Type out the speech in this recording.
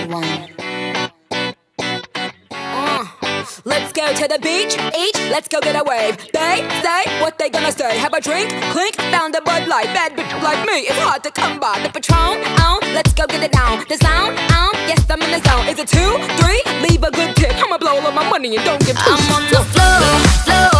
one. Let's go to the beach, each, let's go get a wave. They say what they gonna say. Have a drink, clink, found a Bud Light. Bad bitch like me, it's hard to come by. The Patron, let's go get it down. The sound, yes I'm in the zone. Is it 2, 3? Leave a good tip. I'ma blow all of my money and don't give 2. I'm on the floor, floor.